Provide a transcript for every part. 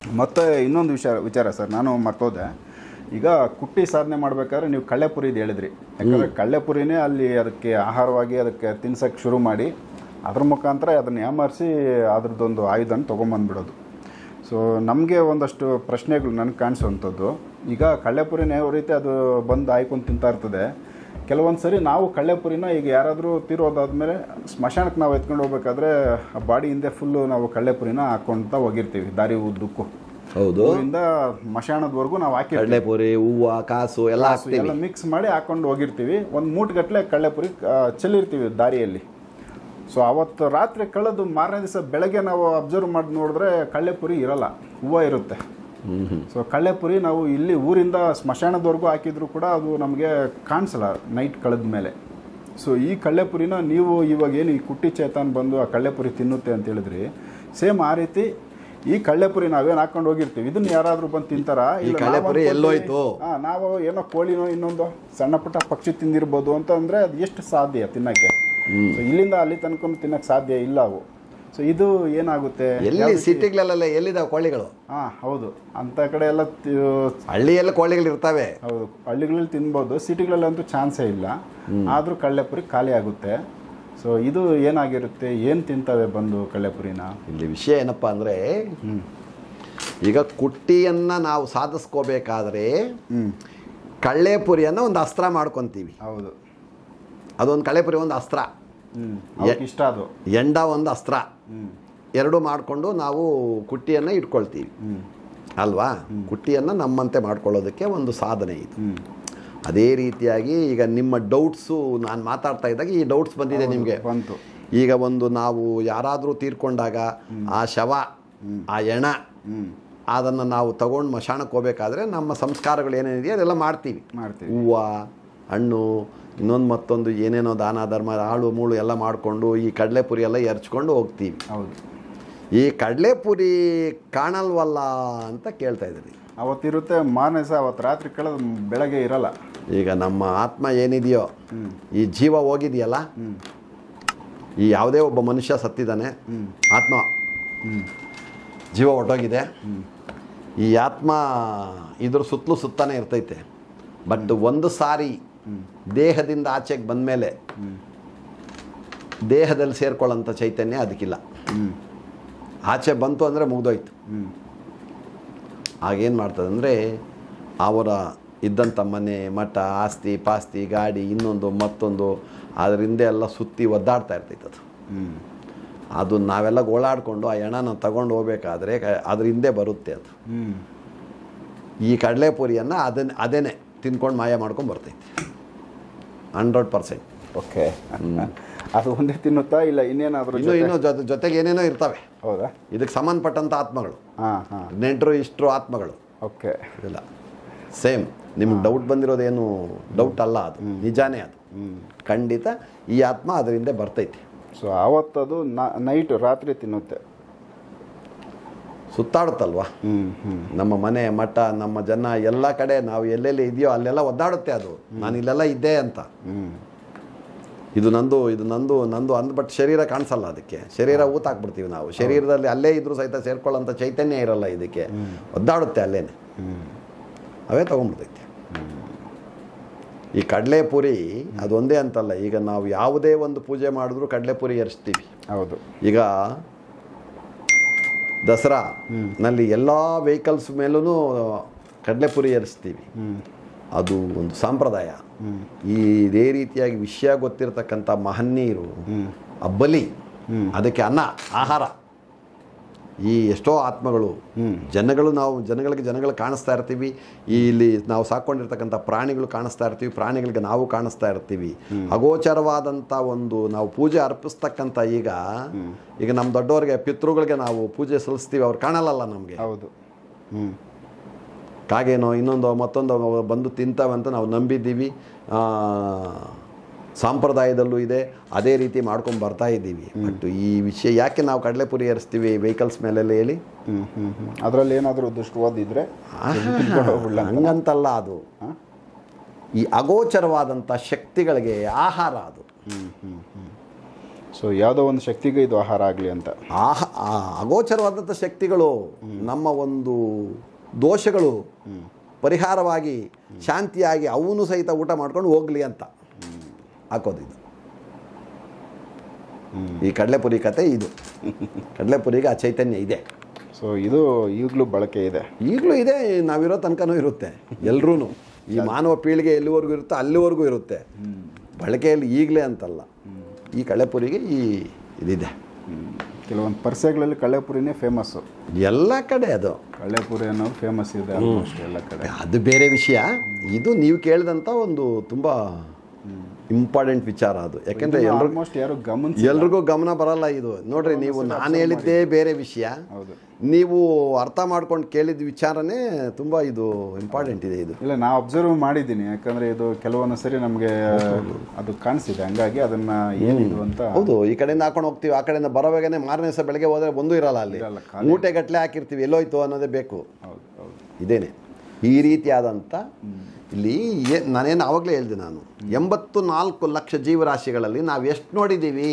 ಮತ್ತು ಇನ್ನೊಂದು ವಿಚಾರ ಸರ್, ನಾನು ಮರ್ತೋದೆ. ಈಗ ಕುಟ್ಟಿ ಸಾಧನೆ ಮಾಡಬೇಕಾದ್ರೆ ನೀವು ಕಳ್ಳೆಪುರಿದು ಹೇಳಿದ್ರಿ. ಯಾಕಂದರೆ ಕಳ್ಳೆಪುರಿನೇ ಅಲ್ಲಿ ಅದಕ್ಕೆ ಆಹಾರವಾಗಿ ಅದಕ್ಕೆ ತಿನ್ಸೋಕ್ಕೆ ಶುರು ಮಾಡಿ ಅದ್ರ ಮುಖಾಂತರ ಅದನ್ನು ಯಾಮಾರಿಸಿ ಅದ್ರದ್ದೊಂದು ಆಯುಧನ ತೊಗೊಂಬಂದ್ಬಿಡೋದು. ಸೊ ನಮಗೆ ಒಂದಷ್ಟು ಪ್ರಶ್ನೆಗಳು ನನಗೆ ಕಾಣಿಸುವಂಥದ್ದು. ಈಗ ಕಳ್ಳೆಪುರಿನ ಯಾವ ರೀತಿ ಅದು ಬಂದು ಆಯ್ಕೊಂಡು ತಿಂತಾ ಇರ್ತದೆ. ಕೆಲವೊಂದು ಸರಿ ನಾವು ಕಳ್ಳೆಪುರಿನ ಈಗ ಯಾರಾದರೂ ತೀರೋದಾದ್ಮೇಲೆ ಸ್ಮಶಾನಕ್ಕೆ ನಾವು ಎತ್ಕೊಂಡು ಹೋಗ್ಬೇಕಾದ್ರೆ ಆ ಬಾಡಿ ಹಿಂದೆ ಫುಲ್ಲು ನಾವು ಕಳ್ಳೆಪುರಿನ ಹಾಕ್ಕೊಳ್ತಾ ಹೋಗಿರ್ತೀವಿ ದಾರಿ ಉದ್ದಕ್ಕೂ. ಹೌದು, ಊರಿಂದ ಮಶಾಣದವರೆಗೂ ನಾವು ಹಾಕಿ ಕಡಲೆಪುರಿ, ಹೂವು, ಕಾಸು ಎಲ್ಲ ಮಿಕ್ಸ್ ಮಾಡಿ ಹಾಕೊಂಡು ಹೋಗಿರ್ತೀವಿ. ಒಂದು ಮೂಟುಗಟ್ಟಲೆ ಕಳ್ಳೆಪುರಿ ಚೆಲ್ಲಿರ್ತೀವಿ ದಾರಿಯಲ್ಲಿ. ಸೊ ಅವತ್ತು ರಾತ್ರಿ ಕಳೆದು ಮಾರನೇ ದಿವಸ ಬೆಳಗ್ಗೆ ನಾವು ಅಬ್ಸರ್ವ್ ಮಾಡಿ ನೋಡಿದ್ರೆ ಕಳ್ಳೆಪುರಿ ಇರಲ್ಲ, ಹೂವು ಇರುತ್ತೆ. ಸೊ ಕಳ್ಳೆಪುರಿ ನಾವು ಇಲ್ಲಿ ಊರಿಂದ ಸ್ಮಶಾನದವರೆಗೂ ಹಾಕಿದ್ರು ಕೂಡ ಅದು ನಮಗೆ ಕಾಣಿಸಲ್ಲ ನೈಟ್ ಕಳೆದ ಮೇಲೆ. ಸೊ ಈ ಕಳ್ಳೆಪುರಿನ ನೀವು ಇವಾಗ ಏನು ಈ ಕುಟ್ಟಿ ಚೇತನ್ ಬಂದು ಆ ಕಳ್ಳೆಪುರಿ ತಿನ್ನುತ್ತೆ ಅಂತ ಹೇಳಿದ್ರಿ, ಸೇಮ್ ಆ ರೀತಿ ಈ ಕಳ್ಳೆಪುರಿ ನಾವೇನು ಹಾಕೊಂಡು ಹೋಗಿರ್ತೀವಿ, ಇದನ್ನ ಯಾರಾದರೂ ಬಂದು ತಿಂತಾರ? ನಾವು ಏನೋ ಕೋಳಿನೋ ಇನ್ನೊಂದು ಸಣ್ಣ ಪುಟ್ಟ ಪಕ್ಷಿ ತಿಂದಿರ್ಬೋದು ಅಂತ ಅಂದರೆ ಅದು ಎಷ್ಟು ಸಾಧ್ಯ ತಿನ್ನಕ್ಕೆ? ಸೊ ಇಲ್ಲಿಂದ ಅಲ್ಲಿ ತನಕ ತಿನ್ನಕ್ಕೆ ಸಾಧ್ಯ ಇಲ್ಲ ಅವು. ಸೊ ಇದು ಏನಾಗುತ್ತೆ, ಎಲ್ಲಿ ಸಿಟಿಗಳೆಲ್ಲ ಎಲ್ಲಿದಾವೆ ಕೋಳಿಗಳು? ಹೌದು, ಅಂತ ಕಡೆ ಎಲ್ಲ ಹಳ್ಳಿಯೆಲ್ಲ ಕೋಳಿಗಳು ಇರ್ತವೆ. ಹೌದು, ಹಳ್ಳಿಗಳಲ್ಲಿ ತಿನ್ಬೋದು, ಸಿಟಿಗಳಲ್ಲಂತೂ ಚಾನ್ಸೇ ಇಲ್ಲ. ಆದರೂ ಕಳ್ಳೆಪುರಿ ಖಾಲಿ ಆಗುತ್ತೆ. ಸೊ ಇದು ಏನಾಗಿರುತ್ತೆ, ಏನು ತಿಂತವೆ ಬಂದು ಕಳ್ಳೆಪುರಿನ? ಇಲ್ಲಿ ವಿಷಯ ಏನಪ್ಪ ಅಂದರೆ, ಈಗ ಕುಟ್ಟಿಯನ್ನು ನಾವು ಸಾಧಿಸ್ಕೋಬೇಕಾದ್ರೆ ಕಳ್ಳೆಪುರಿಯನ್ನು ಒಂದು ಅಸ್ತ್ರ ಮಾಡ್ಕೊತೀವಿ. ಹೌದು, ಅದೊಂದು ಕಳ್ಳೆಪುರಿ ಒಂದು ಅಸ್ತ್ರ, ಇಷ್ಟ ಅದು ಎಂಡ ಒಂದು ಅಸ್ತ್ರ, ಎರಡು ಮಾಡಿಕೊಂಡು ನಾವು ಕುಟ್ಟಿಯನ್ನು ಇಟ್ಕೊಳ್ತೀವಿ ಅಲ್ವಾ? ಕುಟ್ಟಿಯನ್ನು ನಮ್ಮಂತೆ ಮಾಡ್ಕೊಳ್ಳೋದಕ್ಕೆ ಒಂದು ಸಾಧನೆ ಇದು. ಅದೇ ರೀತಿಯಾಗಿ ಈಗ ನಿಮ್ಮ ಡೌಟ್ಸು ನಾನು ಮಾತಾಡ್ತಾ ಇದ್ದಾಗ ಈ ಡೌಟ್ಸ್ ಬಂದಿದೆ ನಿಮಗೆ. ಬಂತು. ಈಗ ಒಂದು ನಾವು ಯಾರಾದರೂ ತೀರ್ಕೊಂಡಾಗ ಆ ಶವ, ಆ ಎಣ, ಅದನ್ನು ನಾವು ತಗೊಂಡು ಮಶಾಣಕ್ಕೆ ಹೋಗ್ಬೇಕಾದ್ರೆ ನಮ್ಮ ಸಂಸ್ಕಾರಗಳು ಏನೇನಿದೆಯೋ ಅದೆಲ್ಲ ಮಾಡ್ತೀವಿ. ಹೂವು, ಹಣ್ಣು, ಇನ್ನೊಂದು ಮತ್ತೊಂದು ಏನೇನೋ ದಾನ ಧರ್ಮ ಹಾಳು ಮೂಳು ಎಲ್ಲ ಮಾಡಿಕೊಂಡು ಈ ಕಡಲೆಪುರಿ ಎಲ್ಲ ಎರಚ್ಕೊಂಡು ಹೋಗ್ತೀವಿ. ಹೌದು, ಈ ಕಡಲೆಪುರಿ ಕಾಣಲ್ವಲ್ಲ ಅಂತ ಕೇಳ್ತಾ ಇದ್ದೀರಿ. ಅವತ್ತಿರುತ್ತೆ, ಮಾರನೇ ಸಹ ಅವತ್ತು ರಾತ್ರಿ ಕಳೆದ ಬೆಳಗ್ಗೆ ಇರಲ್ಲ. ಈಗ ನಮ್ಮ ಆತ್ಮ ಏನಿದೆಯೋ, ಈ ಜೀವ ಹೋಗಿದೆಯಲ್ಲ, ಈ ಯಾವುದೇ ಒಬ್ಬ ಮನುಷ್ಯ ಸತ್ತಿದ್ದಾನೆ, ಆತ್ಮ ಜೀವ ಹೊರಟೋಗಿದೆ, ಈ ಆತ್ಮ ಇದ್ರ ಸುತ್ತಲೂ ಸುತ್ತಾನೆ ಇರ್ತೈತೆ. ಬಟ್ ಒಂದು ಸಾರಿ ದೇಹದಿಂದ ಆಚೆಗೆ ಬಂದಮೇಲೆ ದೇಹದಲ್ಲಿ ಸೇರ್ಕೊಳ್ಳೋಂಥ ಚೈತನ್ಯ ಅದಕ್ಕಿಲ್ಲ. ಆಚೆ ಬಂತು ಅಂದರೆ ಮುಗ್ದೋಯ್ತು. ಆಗೇನು ಮಾಡ್ತದೆ ಅಂದರೆ, ಅವರ ಇದ್ದಂಥ ಮನೆ, ಮಠ, ಆಸ್ತಿ ಪಾಸ್ತಿ, ಗಾಡಿ, ಇನ್ನೊಂದು ಮತ್ತೊಂದು, ಅದ್ರ ಹಿಂದೆ ಎಲ್ಲ ಸುತ್ತಿ ಒದ್ದಾಡ್ತಾ ಇರ್ತೈತೆ ಅದು. ಅದು ನಾವೆಲ್ಲ ಗೋಳಾಡಿಕೊಂಡು ಆ ಎಣ್ಣನ ತಗೊಂಡು ಹೋಗ್ಬೇಕಾದ್ರೆ ಅದ್ರ ಹಿಂದೆ ಬರುತ್ತೆ ಅದು. ಈ ಕಡಲೆಪುರಿಯನ್ನು ಅದೇನೆ ತಿನ್ಕೊಂಡು ಮಾಯ ಮಾಡ್ಕೊಂಡು ಬರ್ತೈತೆ 100%. ಓಕೆ, ಅದು ಒಂದೇ ತಿನ್ನುತ್ತಾ ಇಲ್ಲ ಇನ್ನೇನಾದರೂ? ಇನ್ನೂ ಜೊತೆಗೆ ಏನೇನೋ ಇರ್ತವೆ. ಹೌದಾ? ಇದಕ್ಕೆ ಸಂಬಂಧಪಟ್ಟಂಥ ಆತ್ಮಗಳು, ನೆಂಟರು ಇಷ್ಟರು ಆತ್ಮಗಳು. ಓಕೆ, ಇಲ್ಲ ಸೇಮ್. ನಿಮ್ಗೆ ಡೌಟ್ ಬಂದಿರೋದೇನು ಡೌಟ್ ಅಲ್ಲ, ಅದು ನಿಜಾನೇ. ಅದು ಖಂಡಿತ ಈ ಆತ್ಮ ಅದರಿಂದ ಬರ್ತೈತಿ. ಸೊ ಆವತ್ತದು ನೈಟ್ ರಾತ್ರಿ ತಿನ್ನುತ್ತೆ, ಸುತ್ತಾಡುತ್ತಲ್ವ. ನಮ್ಮ ಮನೆ, ಮಠ, ನಮ್ಮ ಜನ ಎಲ್ಲ ಕಡೆ ನಾವು ಎಲ್ಲೆಲ್ಲಿ ಇದೆಯೋ ಅಲ್ಲೆಲ್ಲ ಒದ್ದಾಡುತ್ತೆ ಅದು. ನಾನು ಇಲ್ಲೆಲ್ಲ ಇದ್ದೆ ಅಂತ, ಇದು ನಂದು, ಇದು ನಂದು ನಂದು ಅಂದ್ಬಿಟ್ಟು ಶರೀರ ಕಾಣಿಸಲ್ಲ ಅದಕ್ಕೆ. ಶರೀರ ಊತಾಕ್ಬಿಡ್ತೀವಿ ನಾವು. ಶರೀರದಲ್ಲಿ ಅಲ್ಲೇ ಇದ್ರೂ ಸಹಿತ ಸೇರ್ಕೊಳ್ಳೋಂಥ ಚೈತನ್ಯ ಇರಲ್ಲ ಇದಕ್ಕೆ, ಒದ್ದಾಡುತ್ತೆ ಅಲ್ಲೇನೆ, ಅವೇ ತೊಗೊಂಡ್ಬಿಡ್ತೈತೆ. ಈ ಕಡಲೆಪುರಿ ಅದೊಂದೇ ಅಂತಲ್ಲ, ಈಗ ನಾವು ಯಾವುದೇ ಒಂದು ಪೂಜೆ ಮಾಡಿದ್ರೂ ಕಡಲೆಪುರಿ ಏರಿಸ್ತೀವಿ. ಹೌದು, ಈಗ ದಸರಾ ನಲ್ಲಿ ಎಲ್ಲ ವೆಹಿಕಲ್ಸ್ ಮೇಲೂ ಕಡಲೆಪುರಿ ಏರಿಸ್ತೀವಿ. ಅದು ಒಂದು ಸಂಪ್ರದಾಯ. ಇದೇ ರೀತಿಯಾಗಿ ವಿಷಯ ಗೊತ್ತಿರತಕ್ಕಂಥ ಮಹನೀಯರು ಆ ಬಲಿ, ಅದಕ್ಕೆ ಅನ್ನ, ಆಹಾರ, ಈ ಎಷ್ಟೋ ಆತ್ಮಗಳು, ಜನಗಳಿಗೆ ಕಾಣಿಸ್ತಾ ಇರ್ತೀವಿ. ಇಲ್ಲಿ ನಾವು ಸಾಕೊಂಡಿರ್ತಕ್ಕಂಥ ಪ್ರಾಣಿಗಳು ಕಾಣಿಸ್ತಾ ಇರ್ತೀವಿ, ಪ್ರಾಣಿಗಳಿಗೆ ನಾವು ಕಾಣಿಸ್ತಾ ಇರ್ತೀವಿ. ಅಗೋಚರವಾದಂಥ ಒಂದು ನಾವು ಪೂಜೆ ಅರ್ಪಿಸ್ತಕ್ಕಂಥ ಈಗ ನಮ್ಮ ದೊಡ್ಡವರಿಗೆ, ಪಿತೃಗಳಿಗೆ ನಾವು ಪೂಜೆ ಸಲ್ಲಿಸ್ತೀವಿ, ಅವ್ರು ಕಾಣಲ್ಲ ನಮಗೆ. ಹೌದು, ಕಾಗೇನೋ ಇನ್ನೊಂದು ಮತ್ತೊಂದು ಬಂದು ತಿಂತಾವಂತ ನಾವು ನಂಬಿದ್ದೀವಿ. ಸಂಪ್ರದಾಯದಲ್ಲೂ ಇದೆ, ಅದೇ ರೀತಿ ಮಾಡ್ಕೊಂಡು ಬರ್ತಾ ಇದ್ದೀವಿ. ಬಟ್ ಈ ವಿಷಯ ಯಾಕೆ ನಾವು ಕಡಲೆಪುರಿ ಏರಿಸ್ತೀವಿ ವೆಹಿಕಲ್ಸ್ ಮೇಲೆಲ್ಲ ಹೇಳಿ? ಅದರಲ್ಲಿ ಏನಾದರೂ ದುಷ್ಟು ಓದಿದ್ರೆ ಹಂಗಂತಲ್ಲ, ಅದು ಈ ಅಗೋಚರವಾದಂಥ ಶಕ್ತಿಗಳಿಗೆ ಆಹಾರ ಅದು. ಸೊ ಯಾವುದೋ ಒಂದು ಶಕ್ತಿಗೆ ಇದು ಆಹಾರ ಆಗಲಿ ಅಂತ. ಅಗೋಚರವಾದಂಥ ಶಕ್ತಿಗಳು ನಮ್ಮ ಒಂದು ದೋಷಗಳು ಪರಿಹಾರವಾಗಿ ಶಾಂತಿಯಾಗಿ ಅವನು ಸಹಿತ ಊಟ ಮಾಡ್ಕೊಂಡು ಹೋಗಲಿ ಅಂತ ಹಾಕೋದು ಇದು. ಈ ಕಡಲೆಪುರಿ ಕತೆ ಇದು. ಕಡಲೆಪುರಿಗೆ ಆ ಚೈತನ್ಯ ಇದೆ. ಸೊ ಇದು ಈಗಲೂ ಬಳಕೆ ಇದೆ, ಈಗಲೂ ಇದೆ. ನಾವಿರೋ ತನಕನೂ ಇರುತ್ತೆ. ಎಲ್ಲರೂ ಈ ಮಾನವ ಪೀಳಿಗೆ ಎಲ್ಲಿವರೆಗೂ ಇರುತ್ತೆ ಅಲ್ಲಿವರೆಗೂ ಇರುತ್ತೆ. ಬಳಕೆಯಲ್ಲಿ ಈಗಲೇ ಅಂತಲ್ಲ, ಈ ಕಡಲೆಪುರಿಗೆ ಈ ಇದಿದೆ. ಕೆಲವೊಂದು ಪರ್ಸೆಗಳಲ್ಲಿ ಕಡಲೆಪುರಿನೇ ಫೇಮಸ್ಸು. ಎಲ್ಲ ಕಡೆ ಅದು ಕಡಲೆಪುರಿ ಅನ್ನೋದು ಫೇಮಸ್ ಇದೆ ಆಲ್ಮೋಸ್ಟ್ ಎಲ್ಲ ಕಡೆ. ಅದು ಬೇರೆ ವಿಷಯ. ಇದು ನೀವು ಕೇಳಿದಂಥ ಒಂದು ತುಂಬ ಇಂಪಾರ್ಟೆಂಟ್ ವಿಚಾರ ಅದು. ಯಾಕೆಂದರೆ ಆಲ್ಮೋಸ್ಟ್ ಯಾರು ಎಲ್ರಿಗೂ ಗಮನ ಬರಲ್ಲ ಇದು. ನೋಡ್ರಿ, ನೀವು ನಾನು ಹೇಳಿದ್ದೇ ಬೇರೆ ವಿಷಯ, ನೀವು ಅರ್ಥ ಮಾಡ್ಕೊಂಡು ಕೇಳಿದ ವಿಚಾರನೇ ತುಂಬ ಇದು ಇಂಪಾರ್ಟೆಂಟ್ ಇದೆ. ಇದು ಇಲ್ಲ, ನಾ ಅಬ್ಸರ್ವ್ ಮಾಡಿದ್ದೀನಿ. ಯಾಕಂದರೆ ಇದು ಕೆಲವೊಂದು ಸರಿ ನಮಗೆ ಅದು ಕಾಣಿಸಿದೆ, ಹಂಗಾಗಿ ಅದನ್ನು ಏನಿದು ಅಂತ. ಹೌದು, ಈ ಕಡೆಯಿಂದ ಹಾಕೊಂಡು ಹೋಗ್ತೀವಿ, ಆ ಕಡೆಯಿಂದ ಬರೋವಾಗನೇ ಮಾರನೇ ದಿವಸ ಬೆಳಗ್ಗೆ ಹೋದರೆ ಒಂದೂ ಇರಲ್ಲ. ಅಲ್ಲಿ ಮೂಟೆಗಟ್ಟಲೆ ಹಾಕಿರ್ತೀವಿ, ಎಲ್ಲೋಯ್ತು ಅನ್ನೋದೇ ಬೇಕು. ಇದೇನೆ ಈ ರೀತಿಯಾದಂಥ ಇಲ್ಲಿ ನಾನೇನು ಆವಾಗಲೇ ಹೇಳಿದೆ, ನಾನು 84 ಲಕ್ಷ ಜೀವರಾಶಿಗಳಲ್ಲಿ ನಾವು ಎಷ್ಟು ನೋಡಿದ್ದೀವಿ.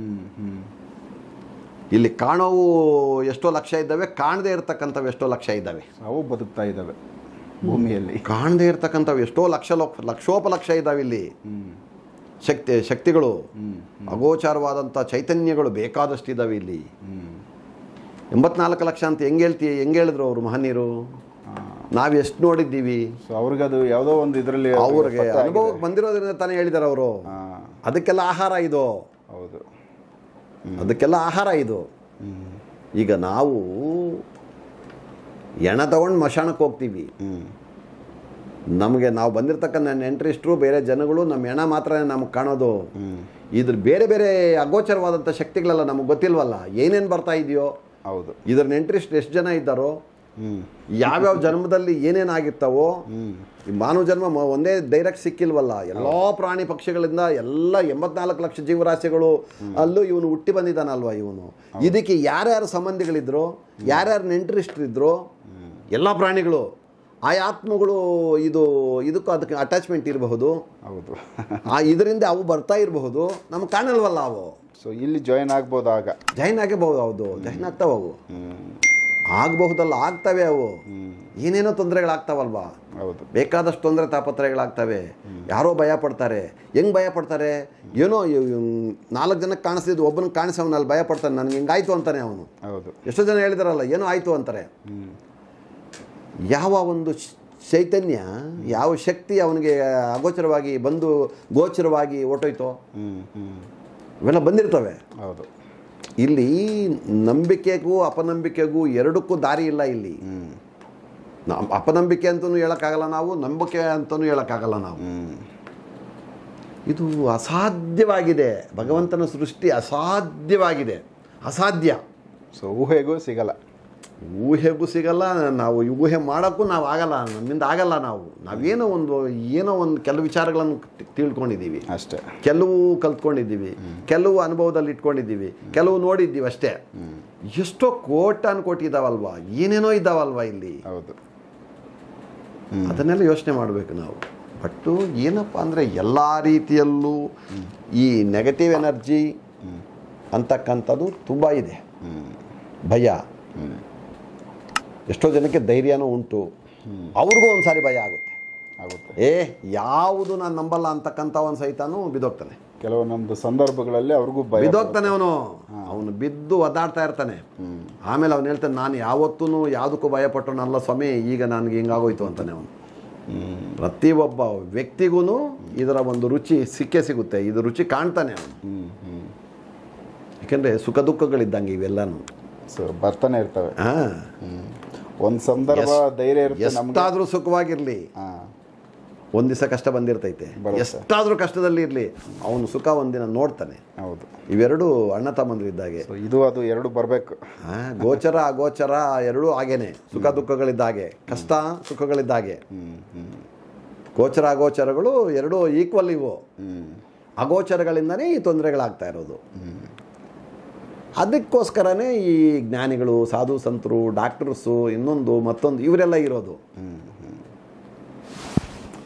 ಇಲ್ಲಿ ಕಾಣೋವು ಎಷ್ಟೋ ಲಕ್ಷ ಇದ್ದಾವೆ, ಕಾಣದೇ ಇರ್ತಕ್ಕಂಥವು ಎಷ್ಟೋ ಲಕ್ಷ ಇದ್ದಾವೆ. ಅವು ಬದುಕ್ತಾ ಇದ್ದಾವೆ ಭೂಮಿಯಲ್ಲಿ. ಕಾಣದೇ ಇರ್ತಕ್ಕಂಥವು ಎಷ್ಟೋ ಲಕ್ಷೋಪಲಕ್ಷ ಇದ್ದಾವೆ. ಇಲ್ಲಿ ಶಕ್ತಿಗಳು, ಅಗೋಚಾರವಾದಂಥ ಚೈತನ್ಯಗಳು ಬೇಕಾದಷ್ಟು ಇದ್ದಾವೆ ಇಲ್ಲಿ. 84 ಲಕ್ಷ ಅಂತ ಹೆಂಗೆ ಹೇಳಿದ್ರು ಅವರು ಮಹನೀಯರು? ನಾವು ಎಷ್ಟು ನೋಡಿದ್ದೀವಿ. ಸೊ ಅವ್ರಿಗದು ಯಾವುದೋ ಒಂದು ಇದರಲ್ಲಿ ಅವ್ರಿಗೆ ಅನುಭವಕ್ಕೆ ಬಂದಿರೋದ್ರಿಂದ ತಾನೇ ಹೇಳಿದ್ದಾರೆ ಅವರು. ಅದಕ್ಕೆಲ್ಲ ಆಹಾರ ಇದು. ಹೌದು, ಅದಕ್ಕೆಲ್ಲ ಆಹಾರ ಇದು. ಈಗ ನಾವು ಎಣ ತಗೊಂಡು ಮಶಾಣಕ್ಕೆ ಹೋಗ್ತೀವಿ. ನಮಗೆ ನಾವು ಬಂದಿರತಕ್ಕಂಥ ನೆಂಟರಿಷ್ಟರು ಬೇರೆ ಜನಗಳು ನಮ್ಮ ಎಣ ಮಾತ್ರ ನಮಗೆ ಕಾಣೋದು. ಇದ್ರ ಬೇರೆ ಬೇರೆ ಅಗೋಚರವಾದಂಥ ಶಕ್ತಿಗಳೆಲ್ಲ ನಮಗೆ ಗೊತ್ತಿಲ್ವಲ್ಲ, ಏನೇನು ಬರ್ತಾ ಇದೆಯೋ. ಹೌದು, ಇದ್ರ ನೆಂಟರಿಷ್ಟು ಎಷ್ಟು ಜನ ಇದ್ದಾರೋ, ಯಾವ್ಯಾವ ಜನ್ಮದಲ್ಲಿ ಏನೇನಾಗಿರ್ತಾವೋ. ಈ ಮಾನವ ಜನ್ಮ ಒಂದೇ ಡೈರೆಕ್ಟ್ ಸಿಕ್ಕಿಲ್ವಲ್ಲ, ಎಲ್ಲ ಪ್ರಾಣಿ ಪಕ್ಷಿಗಳಿಂದ ಎಲ್ಲ 84 ಲಕ್ಷ ಜೀವರಾಶಿಗಳು ಅಲ್ಲೂ ಇವನು ಹುಟ್ಟಿ ಬಂದಿದ್ದಾನಲ್ವ. ಇವನು ಇದಕ್ಕೆ ಯಾರ್ಯಾರು ಸಂಬಂಧಿಗಳಿದ್ರು, ಯಾರ್ಯಾರು ನೆಂಟರಿಷ್ಟರಿದ್ರು, ಎಲ್ಲ ಪ್ರಾಣಿಗಳು, ಆ ಆತ್ಮಗಳು ಇದಕ್ಕೂ ಅದಕ್ಕೆ ಅಟ್ಯಾಚ್ಮೆಂಟ್ ಇರಬಹುದು. ಹೌದು, ಇದರಿಂದ ಅವು ಬರ್ತಾ ಇರಬಹುದು, ನಮ್ಗೆ ಕಾಣಲ್ವಲ್ಲ ಅವು. ಸೊ ಇಲ್ಲಿ ಜಾಯಿನ್ ಆಗ್ಬೋದು, ಆಗ ಜಾಯಿನ್ ಆಗಬಹುದು. ಹೌದು, ಜಾಯಿನ್ ಆಗ್ತಾವ ಅವು. ಆಗಬಹುದಲ್ಲ, ಆಗ್ತವೆ ಅವು. ಏನೇನೋ ತೊಂದರೆಗಳಾಗ್ತಾವಲ್ವಾ. ಹೌದು, ಬೇಕಾದಷ್ಟು ತೊಂದರೆ ತಾಪತ್ರಯಗಳಾಗ್ತವೆ. ಯಾರೋ ಭಯ ಪಡ್ತಾರೆ. ಹೆಂಗೆ ಭಯ ಪಡ್ತಾರೆ? ಏನೋ 4 ಜನಕ್ಕೆ ಕಾಣಿಸ್ತಿದ್ದು ಒಬ್ಬನಿಗೆ ಕಾಣಿಸವನಲ್ಲಿ ಭಯ ಪಡ್ತಾನೆ, ನನಗೆ ಹಿಂಗಾಯ್ತು ಅಂತಾನೆ ಅವನು. ಹೌದು, ಎಷ್ಟೋ ಜನ ಹೇಳಿದಾರಲ್ಲ ಏನೋ ಆಯಿತು ಅಂತಾರೆ. ಯಾವ ಒಂದು ಚೈತನ್ಯ, ಯಾವ ಶಕ್ತಿ ಅವನಿಗೆ ಅಗೋಚರವಾಗಿ ಬಂದು ಗೋಚರವಾಗಿ ಹೊರಟೋಯ್ತೋ, ಇವೆಲ್ಲ ಬಂದಿರ್ತವೆ. ಹೌದು, ಇಲ್ಲಿ ನಂಬಿಕೆಗೂ ಅಪನಂಬಿಕೆಗೂ ಎರಡಕ್ಕೂ ದಾರಿ ಇಲ್ಲ. ಇಲ್ಲಿ ಅಪನಂಬಿಕೆ ಅಂತಲೂ ಹೇಳೋಕ್ಕಾಗಲ್ಲ ನಾವು, ನಂಬಿಕೆ ಅಂತಲೂ ಹೇಳೋಕ್ಕಾಗಲ್ಲ ನಾವು. ಇದು ಅಸಾಧ್ಯವಾಗಿದೆ. ಭಗವಂತನ ಸೃಷ್ಟಿ ಅಸಾಧ್ಯವಾಗಿದೆ, ಅಸಾಧ್ಯ. ಸೊ ಊಹೆಗೂ ಸಿಗಲ್ಲ, ಊಹೆಗೂ ಸಿಗಲ್ಲ. ನಾವು ಊಹೆ ಮಾಡೋಕ್ಕೂ ನಾವು ಆಗಲ್ಲ, ನಮ್ಮಿಂದ ಆಗಲ್ಲ. ನಾವೇನೋ ಒಂದು ಕೆಲವು ವಿಚಾರಗಳನ್ನು ತಿಳ್ಕೊಂಡಿದ್ದೀವಿ ಅಷ್ಟೇ, ಕೆಲವು ಕಲ್ತ್ಕೊಂಡಿದ್ದೀವಿ, ಕೆಲವು ಅನುಭವದಲ್ಲಿ ಇಟ್ಕೊಂಡಿದ್ದೀವಿ, ಕೆಲವು ನೋಡಿದ್ದೀವಿ ಅಷ್ಟೇ. ಎಷ್ಟೋ ಕೋಟಿ ಇದ್ದಾವಲ್ವಾ, ಏನೇನೋ ಇದ್ದಾವಲ್ವಾ ಇಲ್ಲಿ. ಹೌದು, ಅದನ್ನೆಲ್ಲ ಯೋಚನೆ ಮಾಡಬೇಕು ನಾವು. ಬಟ್ಟು ಏನಪ್ಪ ಅಂದರೆ ಎಲ್ಲ ರೀತಿಯಲ್ಲೂ ಈ ನೆಗೆಟಿವ್ ಎನರ್ಜಿ ಅಂತಕ್ಕಂಥದ್ದು ತುಂಬ ಇದೆ. ಭಯ, ಎಷ್ಟೋ ಜನಕ್ಕೆ ಧೈರ್ಯನೂ ಉಂಟು, ಅವ್ರಿಗೂ ಒಂದು ಸಾರಿ ಭಯ ಆಗುತ್ತೆ. ಯಾವುದು ನಾನು ನಂಬಲ್ಲ ಅಂತಕ್ಕಂಥ ಒಂದು ಸಹಿತನೂ ಬಿದ್ದೋಗ್ತಾನೆ. ಕೆಲವೊಂದೊಂದು ಸಂದರ್ಭಗಳಲ್ಲಿ ಅವ್ರಿಗೂ ಬಿದ್ದೋಗ್ತಾನೆ. ಅವನು ಬಿದ್ದು ಒದ್ದಾಡ್ತಾ ಇರ್ತಾನೆ. ಆಮೇಲೆ ಅವನು ಹೇಳ್ತಾನೆ, ನಾನು ಯಾವತ್ತೂ ಯಾವುದಕ್ಕೂ ಭಯಪಟ್ಟನಲ್ಲ ಸ್ವಾಮಿ, ಈಗ ನನಗೆ ಹಿಂಗಾಗೋಯ್ತು ಅಂತಾನೆ ಅವನು. ಪ್ರತಿಯೊಬ್ಬ ವ್ಯಕ್ತಿಗೂ ಇದರ ಒಂದು ರುಚಿ ಸಿಗುತ್ತೆ. ಇದು ರುಚಿ ಕಾಣ್ತಾನೆ ಅವನು. ಯಾಕೆಂದರೆ ಸುಖ ದುಃಖಗಳಿದ್ದಂಗೆ ಇವೆಲ್ಲನೂ ಬರ್ತಾನೆ ಇರ್ತವೆ. ಒಂದು ಸಂದರ್ಭ ಧೈರ್ಯ ಇರುತ್ತೆ, ಎಷ್ಟಾದರೂ ಸುಖವಾಗಿರಲಿ, ಒಂದು ದಿವಸ ಕಷ್ಟ ಬಂದಿರ್ತೈತೆ. ಎಷ್ಟಾದರೂ ಕಷ್ಟದಲ್ಲಿ ಇರಲಿ, ಅವನು ಸುಖ ಒಂದಿನ ನೋಡ್ತಾನೆ. ಹೌದು, ಇವೆರಡು ಅಣ್ಣ ತಮ್ಮಂದಿರಿದ್ದಾಗೆ. ಇದು ಅದು ಎರಡು ಬರಬೇಕು. ಗೋಚರ ಅಗೋಚರ ಎರಡೂ ಹಾಗೇನೆ. ಸುಖ ದುಃಖಗಳಿದ್ದಾಗೆ, ಕಷ್ಟ ಸುಖಗಳಿದ್ದಾಗೆ. ಗೋಚರ ಅಗೋಚರಗಳು ಎರಡೂ ಈಕ್ವಲ್. ಇವು ಅಗೋಚರಗಳಿಂದನೇ ಈ ತೊಂದರೆಗಳಾಗ್ತಾ ಇರೋದು. ಅದಕ್ಕೋಸ್ಕರನೇ ಈ ಜ್ಞಾನಿಗಳು, ಸಾಧು ಸಂತರು, ಡಾಕ್ಟರ್ಸು, ಇನ್ನೊಂದು ಮತ್ತೊಂದು ಇವರೆಲ್ಲ ಇರೋದು.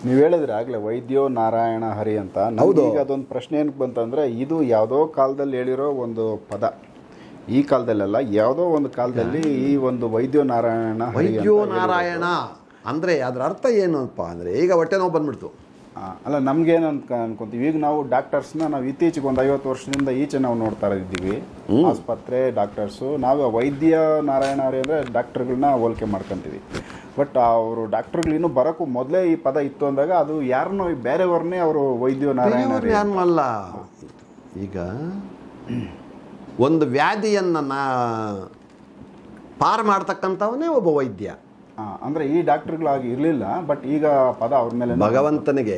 ನೀವು ಹೇಳಿದ್ರೆ ಆಗಲೇ ವೈದ್ಯೋ ನಾರಾಯಣ ಹರಿ ಅಂತ. ಈಗ ಅದೊಂದು ಪ್ರಶ್ನೆ ಏನಕ್ಕೆ ಬಂತಂದರೆ, ಇದು ಯಾವುದೋ ಕಾಲದಲ್ಲಿ ಹೇಳಿರೋ ಒಂದು ಪದ. ಈ ಕಾಲದಲ್ಲೆಲ್ಲ ಯಾವುದೋ ಒಂದು ಕಾಲದಲ್ಲಿ ಈ ಒಂದು ವೈದ್ಯೋ ನಾರಾಯಣ ವೈದ್ಯೋ ನಾರಾಯಣ ಅಂದರೆ ಅದರ ಅರ್ಥ ಏನಪ್ಪ ಅಂದರೆ, ಈಗ ಹೊಟ್ಟೆ ನೋವು ಬಂದ್ಬಿಡ್ತು ಅಲ್ಲ, ನಮ್ಗೇನು ಅನ್ಕೊಂತೀವಿ, ಈಗ ನಾವು ಡಾಕ್ಟರ್ಸ್ನ ನಾವು ಇತ್ತೀಚೆಗೆ ಒಂದು 50 ವರ್ಷದಿಂದ ಈಚೆ ನಾವು ನೋಡ್ತಾ ಇದ್ದೀವಿ. ಆಸ್ಪತ್ರೆ ಡಾಕ್ಟರ್ಸು, ನಾವು ವೈದ್ಯ ನಾರಾಯಣ ಹರಿ ಅಂದರೆ ಡಾಕ್ಟರ್ಗಳನ್ನ ಹೋಲಿಕೆ ಮಾಡ್ಕೊತೀವಿ. ಬಟ್ ಅವರು ಡಾಕ್ಟರ್ಗಳು ಇನ್ನೂ ಬರೋಕ್ಕೂ ಮೊದಲೇ ಈ ಪದ ಇತ್ತು ಅಂದಾಗ ಅದು ಯಾರನ್ನೋ ಬೇರೆಯವ್ರನ್ನೇ ಅವರು ವೈದ್ಯೋ ನಾರಾಯಣ ಹರಿ ಅಲ್ಲ. ಈಗ ಒಂದು ವ್ಯಾಧಿಯನ್ನು ಪಾರು ಮಾಡ್ತಕ್ಕಂಥವನೇ ಒಬ್ಬ ವೈದ್ಯ. ಅಂದರೆ ಈ ಡಾಕ್ಟರ್ಗಳಾಗಿ ಇರಲಿಲ್ಲ, ಬಟ್ ಈಗ ಪದ ಅವ್ರ ಮೇಲೆ ಭಗವಂತನಿಗೆ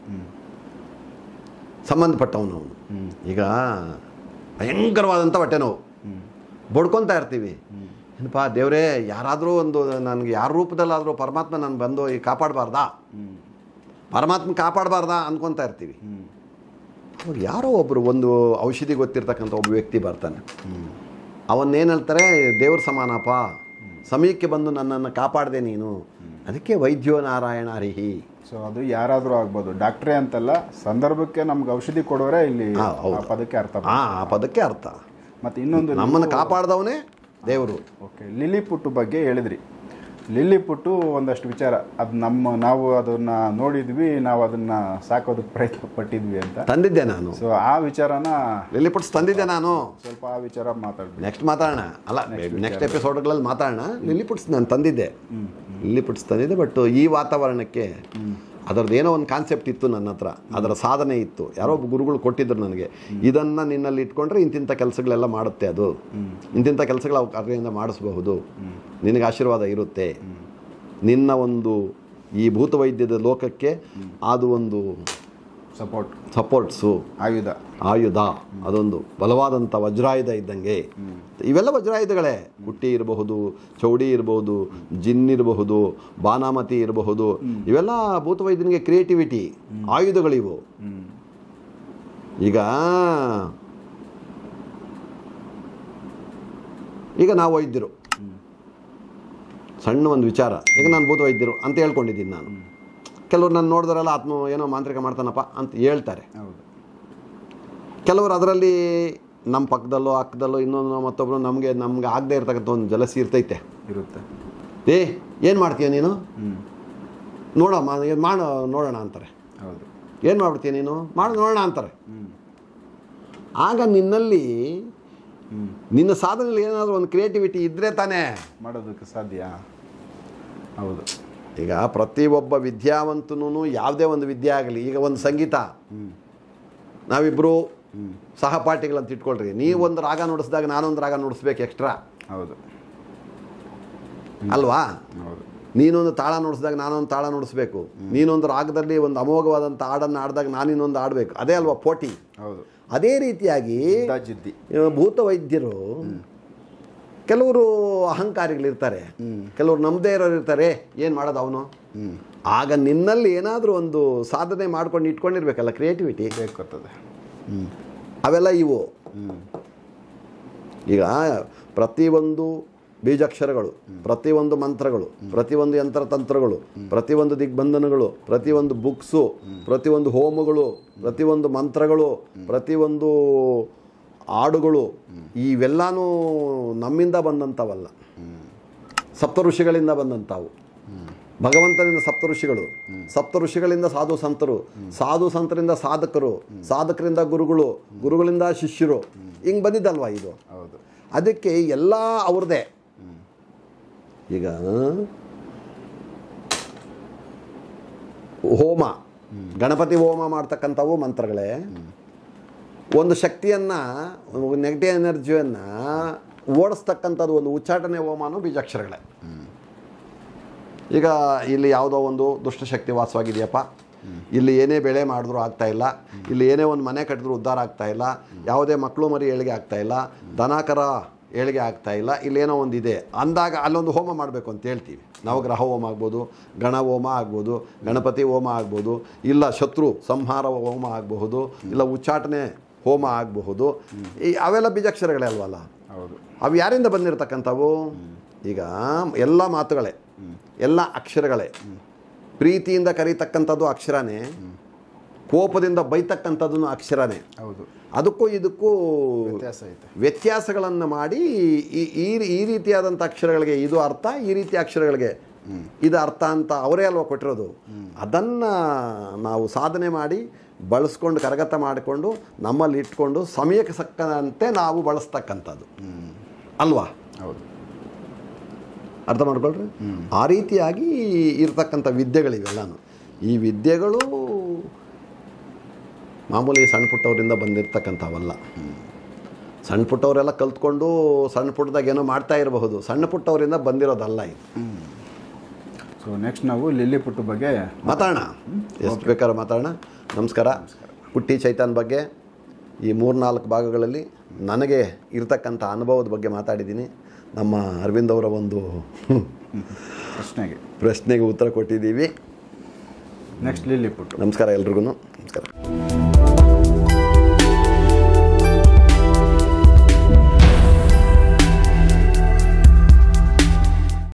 ಸಂಬಂಧಪಟ್ಟವನು ಅವನು. ಈಗ ಭಯಂಕರವಾದಂಥ ಹೊಟ್ಟೆ ನೋವು ಬಡ್ಕೊತಾ ಇರ್ತೀವಿ, ಏನಪ್ಪ ದೇವರೇ, ಯಾರಾದರೂ ಒಂದು ನನಗೆ ಯಾರ ರೂಪದಲ್ಲಾದರೂ ಪರಮಾತ್ಮ ನಾನು ಬಂದು ಈ ಕಾಪಾಡಬಾರ್ದಾ, ಪರಮಾತ್ಮ ಕಾಪಾಡಬಾರ್ದಾ ಅಂದ್ಕೊತಾ ಇರ್ತೀವಿ. ಅವ್ರು ಯಾರೋ ಒಬ್ಬರು ಒಂದು ಔಷಧಿ ಗೊತ್ತಿರ್ತಕ್ಕಂಥ ಒಬ್ಬ ವ್ಯಕ್ತಿ ಬರ್ತಾನೆ, ಅವನ್ನೇನು ಹೇಳ್ತಾರೆ, ದೇವ್ರ ಸಮಾನಪ್ಪ, ಸಮಯಕ್ಕೆ ಬಂದು ನನ್ನನ್ನು ಕಾಪಾಡಿದೆ ನೀನು, ಅದಕ್ಕೆ ವೈದ್ಯೋ ನಾರಾಯಣ ಹರಿಹಿ. ಸೊ ಅದು ಯಾರಾದರೂ ಆಗ್ಬೋದು, ಡಾಕ್ಟ್ರೇ ಅಂತಲ್ಲ, ಸಂದರ್ಭಕ್ಕೆ ನಮ್ಗೆ ಔಷಧಿ ಕೊಡೋರೆ ಇಲ್ಲಿ ಪದಕ್ಕೆ ಅರ್ಥ. ಆ ಪದಕ್ಕೆ ಅರ್ಥ. ಮತ್ತು ಇನ್ನೊಂದು, ನಮ್ಮನ್ನು ಕಾಪಾಡ್ದವನೇ ದೇವರು. ಓಕೆ, ಲಿಲಿಪುಟ್ಟು ಬಗ್ಗೆ ಹೇಳಿದ್ರಿ. ಲಿಲಿಪುಟ್ಟು ಒಂದಷ್ಟು ವಿಚಾರ, ಅದು ನಾವು ಅದನ್ನ ನೋಡಿದ್ವಿ, ನಾವು ಅದನ್ನ ಸಾಕೋದಕ್ಕೆ ಪ್ರಯತ್ನ ಪಟ್ಟಿದ್ವಿ ಅಂತ ತಂದಿದ್ದೆ ನಾನು. ಸೊ ಆ ವಿಚಾರನ ಲಿಲಿಪುಟ್ಸ್ ತಂದಿದ್ದೆ ನಾನು. ಸ್ವಲ್ಪ ಆ ವಿಚಾರ ಮಾತಾಡ್ತೀವಿ, ನೆಕ್ಸ್ಟ್ ಮಾತಾಡೋಣ. ಅಲ್ಲ, ನೆಕ್ಸ್ಟ್ ಎಪಿಸೋಡ್ಗಳಲ್ಲಿ ಮಾತಾಡೋಣ. ಲಿಲಿಪುಟ್ಸ್ ನಾನು ತಂದಿದ್ದೆ, ಲಿಲಿಪುಟ್ಸ್ ತಂದಿದ್ದೆ. ಬಟ್ ಈ ವಾತಾವರಣಕ್ಕೆ ಅದರದ್ದು ಏನೋ ಒಂದು ಕಾನ್ಸೆಪ್ಟ್ ಇತ್ತು ನನ್ನ ಹತ್ರ, ಅದರ ಸಾಧನೆ ಇತ್ತು. ಯಾರೋ ಒಬ್ಬ ಗುರುಗಳು ಕೊಟ್ಟಿದ್ರು ನನಗೆ, ಇದನ್ನು ನಿನ್ನಲ್ಲಿ ಇಟ್ಕೊಂಡ್ರೆ ಇಂತಿಂಥ ಕೆಲಸಗಳೆಲ್ಲ ಮಾಡುತ್ತೆ, ಅದು ಇಂತಿಂಥ ಕೆಲಸಗಳು ಅದರಿಂದ ಮಾಡಿಸಬಹುದು, ನಿನಗೆ ಆಶೀರ್ವಾದ ಇರುತ್ತೆ, ನಿನ್ನ ಒಂದು ಈ ಭೂತವೈದ್ಯದ ಲೋಕಕ್ಕೆ ಅದು ಒಂದು ಸಪೋರ್ಟ್ಸು, ಆಯುಧ, ಅದೊಂದು ಬಲವಾದಂಥ ವಜ್ರಾಯುಧ ಇದ್ದಂಗೆ. ಇವೆಲ್ಲ ವಜ್ರಾಯುಧಗಳೇ. ಕುಟ್ಟಿ ಇರಬಹುದು, ಚೌಡಿ ಇರಬಹುದು, ಜಿನ್ ಇರಬಹುದು, ಬಾನಾಮತಿ ಇರಬಹುದು, ಇವೆಲ್ಲ ಭೂತವೈದ್ಯನಿಗೆ ಕ್ರಿಯೇಟಿವಿಟಿ ಆಯುಧಗಳಿವು. ಈಗ ನಾವು ವೈದ್ಯರು, ಸಣ್ಣ ಒಂದು ವಿಚಾರ, ಈಗ ನಾನು ಭೂತವೈದ್ಯರು ಅಂತ ಹೇಳ್ಕೊಂಡಿದ್ದೀನಿ ನಾನು. ಕೆಲವರು ನಾನು ನೋಡಿದ್ರಲ್ಲ ಆತ್ಮ ಏನೋ ಮಾಂತ್ರಿಕ ಮಾಡ್ತಾನಪ್ಪ ಅಂತ ಹೇಳ್ತಾರೆ. ಕೆಲವರು ಅದರಲ್ಲಿ ನಮ್ಮ ಪಕ್ಕದಲ್ಲೋ ಅಕ್ಕದಲ್ಲೋ ಇನ್ನೊಂದು ಮತ್ತೊಬ್ಬರು ನಮಗೆ ಆಗದೆ ಇರ್ತಕ್ಕಂಥ ಒಂದು ಜಲಸಿ ಇರುತ್ತೆ. ಏನು ಮಾಡ್ತೀಯ ನೀನು, ನೋಡೋಣ ಅಂತಾರೆ. ಏನು ಮಾಡ್ಬಿಡ್ತೀಯ ನೀನು, ನೋಡೋಣ ಅಂತಾರೆ. ಆಗ ನಿನ್ನಲ್ಲಿ ನಿನ್ನ ಸಾಧನೆಯಲ್ಲಿ ಏನಾದರೂ ಒಂದು ಕ್ರಿಯೇಟಿವಿಟಿ ಇದ್ದರೆ ತಾನೇ ಮಾಡೋದಕ್ಕೆ ಸಾಧ್ಯ. ಹೌದು. ಈಗ ಪ್ರತಿಯೊಬ್ಬ ವಿದ್ಯಾವಂತನೂ ಯಾವುದೇ ಒಂದು ವಿದ್ಯೆ ಆಗಲಿ, ಈಗ ಒಂದು ಸಂಗೀತ, ನಾವಿಬ್ಬರು ಸಹಪಾಠಿಗಳಂತ ಇಟ್ಕೊಳ್ರಿ, ನೀವೊಂದು ರಾಗ ನುಡಿಸಿದಾಗ ನಾನೊಂದು ರಾಗ ನುಡಿಸ್ಬೇಕು ಎಕ್ಸ್ಟ್ರಾ. ಹೌದು ಅಲ್ವಾ? ಹೌದು. ನೀನೊಂದು ತಾಳ ನುಡಿಸಿದಾಗ ನಾನೊಂದು ತಾಳ ನುಡಿಸ್ಬೇಕು, ನೀನೊಂದು ರಾಗದಲ್ಲಿ ಒಂದು ಅಮೋಘವಾದಂಥ ಹಾಡನ್ನು ಆಡಿದಾಗ ನಾನಿನ್ನೊಂದು ಆಡಬೇಕು, ಅದೇ ಅಲ್ವಾ ಪೋಟಿ. ಹೌದು. ಅದೇ ರೀತಿಯಾಗಿ ಭೂತವೈದ್ಯರು ಕೆಲವರು ಅಹಂಕಾರಿಗಳಿರ್ತಾರೆ, ಕೆಲವರು ನಮ್ಮದೇ ಇರೋರು ಇರ್ತಾರೆ. ಏನು ಮಾಡೋದು ಅವನು? ಆಗ ನಿನ್ನಲ್ಲಿ ಏನಾದರೂ ಒಂದು ಸಾಧನೆ ಮಾಡ್ಕೊಂಡು ಇಟ್ಕೊಂಡಿರ್ಬೇಕಲ್ಲ, ಕ್ರಿಯೇಟಿವಿಟಿ ಬೇಕಾಗ್ತದೆ. ಅವೆಲ್ಲ ಇವು. ಈಗ ಪ್ರತಿಯೊಂದು ಬೀಜಾಕ್ಷರಗಳು, ಪ್ರತಿಯೊಂದು ಮಂತ್ರಗಳು, ಪ್ರತಿಯೊಂದು ಯಂತ್ರತಂತ್ರಗಳು, ಪ್ರತಿಯೊಂದು ದಿಗ್ಬಂಧನಗಳು, ಪ್ರತಿಯೊಂದು ಬುಕ್ಸು, ಪ್ರತಿಯೊಂದು ಹೋಮಗಳು, ಪ್ರತಿಯೊಂದು ಮಂತ್ರಗಳು, ಪ್ರತಿಯೊಂದು ಹಾಡುಗಳು, ಇವೆಲ್ಲನೂ ನಮ್ಮಿಂದ ಬಂದಂಥವಲ್ಲ, ಸಪ್ತ ಋಷಿಗಳಿಂದ ಬಂದಂಥವು. ಭಗವಂತನಿಂದ ಸಪ್ತ ಋಷಿಗಳು, ಸಪ್ತ ಋಷಿಗಳಿಂದ ಸಾಧು ಸಂತರು, ಸಾಧು ಸಂತರಿಂದ ಸಾಧಕರು, ಸಾಧಕರಿಂದ ಗುರುಗಳು, ಗುರುಗಳಿಂದ ಶಿಷ್ಯರು, ಹಿಂಗೆ ಬಂದಿದ್ದಲ್ವ ಇದು. ಅದಕ್ಕೆ ಎಲ್ಲ ಅವ್ರದ್ದೇ. ಈಗ ಹೋಮ, ಗಣಪತಿ ಹೋಮ ಮಾಡ್ತಕ್ಕಂಥವು ಮಂತ್ರಗಳೇ. ಒಂದು ಶಕ್ತಿಯನ್ನು, ನೆಗೆಟಿವ್ ಎನರ್ಜಿಯನ್ನು ಓಡಿಸ್ತಕ್ಕಂಥದ್ದು ಒಂದು ಉಚ್ಚಾಟನೆ ಹೋಮನೂ ಬೀಜಾಕ್ಷರಗಳೇ. ಈಗ ಇಲ್ಲಿ ಯಾವುದೋ ಒಂದು ದುಷ್ಟಶಕ್ತಿ ವಾಸವಾಗಿದೆಯಪ್ಪ, ಇಲ್ಲಿ ಏನೇ ಬೆಳೆ ಮಾಡಿದ್ರೂ ಆಗ್ತಾಯಿಲ್ಲ, ಇಲ್ಲಿ ಏನೇ ಒಂದು ಮನೆ ಕಟ್ಟಿದ್ರೂ ಉದ್ಧಾರ ಆಗ್ತಾಯಿಲ್ಲ, ಯಾವುದೇ ಮಕ್ಕಳು ಮರಿ ಏಳಿಗೆ ಆಗ್ತಾಯಿಲ್ಲ, ದನಕರ ಏಳಿಗೆ ಆಗ್ತಾಯಿಲ್ಲ, ಇಲ್ಲೇನೋ ಒಂದಿದೆ ಅಂದಾಗ ಅಲ್ಲೊಂದು ಹೋಮ ಮಾಡಬೇಕು ಅಂತ ಹೇಳ್ತೀವಿ ನಾವು. ಗ್ರಹ ಹೋಮ ಆಗ್ಬೋದು, ಗಣ ಹೋಮ ಆಗ್ಬೋದು, ಗಣಪತಿ ಹೋಮ ಆಗ್ಬೋದು, ಇಲ್ಲ ಶತ್ರು ಸಂಹಾರ ಹೋಮ ಆಗಬಹುದು, ಇಲ್ಲ ಉಚ್ಚಾಟನೆ ಹೋಮ ಆಗಬಹುದು. ಅವೆಲ್ಲ ಬೀಜಾಕ್ಷರಗಳೇ ಅಲ್ವಲ್ಲ. ಅವು ಯಾರಿಂದ ಬಂದಿರತಕ್ಕಂಥವು? ಈಗ ಎಲ್ಲ ಮಾತುಗಳೇ, ಎಲ್ಲ ಅಕ್ಷರಗಳೇ. ಪ್ರೀತಿಯಿಂದ ಕರೀತಕ್ಕಂಥದ್ದು ಅಕ್ಷರನೇ, ಕೋಪದಿಂದ ಬೈತಕ್ಕಂಥದ್ದು ಅಕ್ಷರನೇ. ಹೌದು, ಅದಕ್ಕೂ ಇದಕ್ಕೂ ವ್ಯತ್ಯಾಸ ಐತೆ. ವ್ಯತ್ಯಾಸಗಳನ್ನು ಮಾಡಿ ಈ ರೀತಿಯಾದಂಥ ಅಕ್ಷರಗಳಿಗೆ ಇದು ಅರ್ಥ, ಈ ರೀತಿಯ ಅಕ್ಷರಗಳಿಗೆ ಇದು ಅರ್ಥ ಅಂತ ಅವರೇ ಅಲ್ವಾ ಕೊಟ್ಟಿರೋದು. ಅದನ್ನು ನಾವು ಸಾಧನೆ ಮಾಡಿ ಬಳಸ್ಕೊಂಡು ಕರಗತ ಮಾಡಿಕೊಂಡು ನಮ್ಮಲ್ಲಿ ಇಟ್ಕೊಂಡು ಸಮಯಕ್ಕೆ ಸಕ್ಕಂತೆ ನಾವು ಬಳಸ್ತಕ್ಕಂಥದ್ದು ಅಲ್ವಾ. ಹೌದು, ಅರ್ಥ ಮಾಡ್ಕೊಳ್ರಿ. ಆ ರೀತಿಯಾಗಿ ಇರ್ತಕ್ಕಂಥ ವಿದ್ಯೆಗಳಿವೆಲ್ಲನೂ. ಈ ವಿದ್ಯೆಗಳು ಮಾಮೂಲಿ ಸಣ್ಣ ಪುಟ್ಟವರಿಂದ ಬಂದಿರತಕ್ಕಂಥವಲ್ಲ. ಸಣ್ಣ ಪುಟ್ಟವರೆಲ್ಲ ಕಲ್ತ್ಕೊಂಡು ಸಣ್ಣ ಪುಟ್ಟದಾಗ ಏನೋ ಮಾಡ್ತಾ ಇರಬಹುದು, ಸಣ್ಣ ಪುಟ್ಟವರಿಂದ ಬಂದಿರೋದಲ್ಲ ಇದು. ಸೊ ನೆಕ್ಸ್ಟ್ ನಾವು ಲಿಲ್ಲಿಪುಟ್ಟು ಬಗ್ಗೆ ಮಾತಾಡೋಣ, ಎಷ್ಟು ಬೇಕಾದ್ರೂ ಮಾತಾಡೋಣ. ನಮಸ್ಕಾರ. ಪುಟ್ಟಿ ಚೈತನ್ ಬಗ್ಗೆ ಈ 3-4 ಭಾಗಗಳಲ್ಲಿ ನನಗೆ ಇರ್ತಕ್ಕಂಥ ಅನುಭವದ ಬಗ್ಗೆ ಮಾತಾಡಿದ್ದೀನಿ. ನಮ್ಮ ಅರವಿಂದ್ ಅವರ ಒಂದು ಪ್ರಶ್ನೆಗೆ ಉತ್ತರ ಕೊಟ್ಟಿದ್ದೀವಿ. Next Lilliput. ನಮಸ್ಕಾರ ಎಲ್ರಿಗೂ.